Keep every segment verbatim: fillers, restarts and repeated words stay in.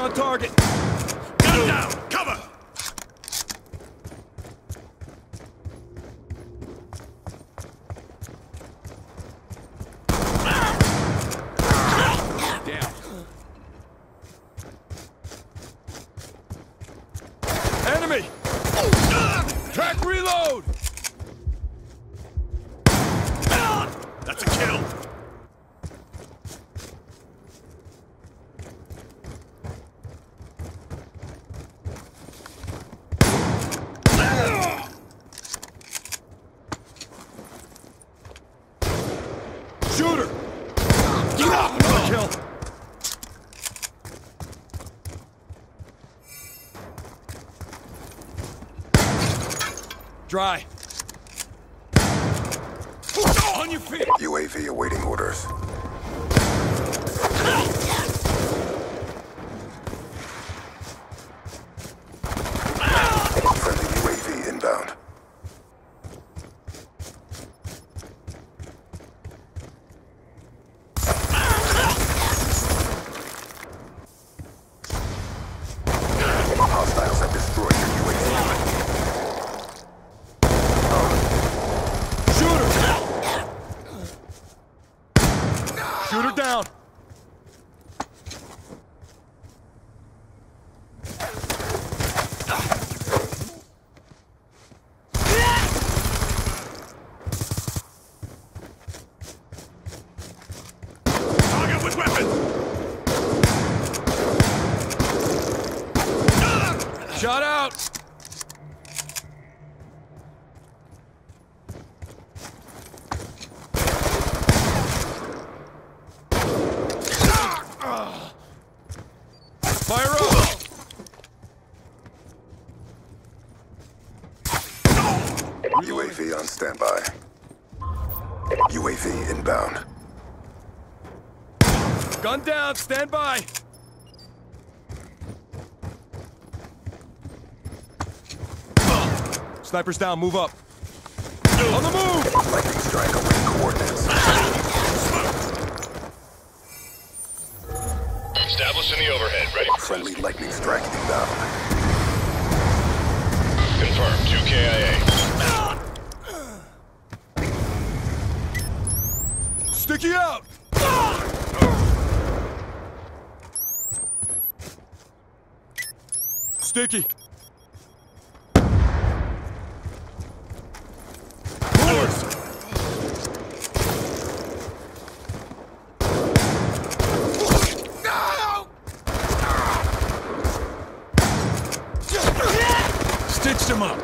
on target. Gun down! Cover! Down. Enemy! Track reload! That's a kill! Shooter! Get up! Another kill! Dry. On your feet! U A V awaiting orders. Friendly U A V inbound. Hostiles have destroyed your U A V. Shooter! Shooter down! Target with weapon! Shot out! Fire up! U A V on standby. U A V inbound. Gun down, stand by! Sniper's down, move up. On the move! Lightning strike awaiting coordinates. Establishing the overhead, ready for Friendly lightning strike inbound. confirmed. two K I A. Sticky out! Sticky. Horse! Stitched him up.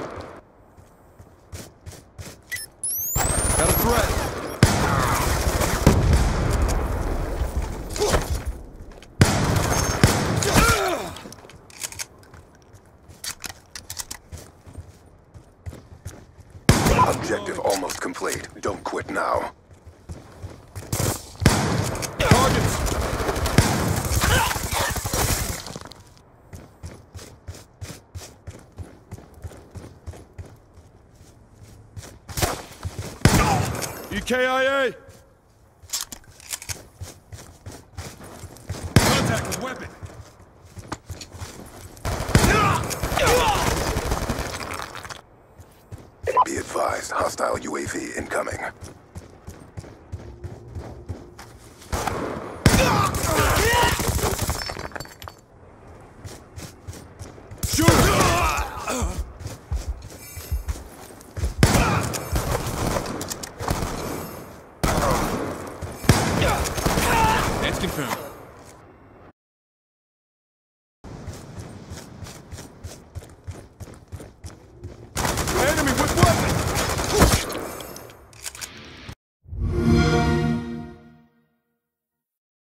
Got a threat. Objective almost complete. Don't quit now. Targets. E K I A. Contact with weapon. Be advised, hostile U A V incoming. Shoot! That's confirmed.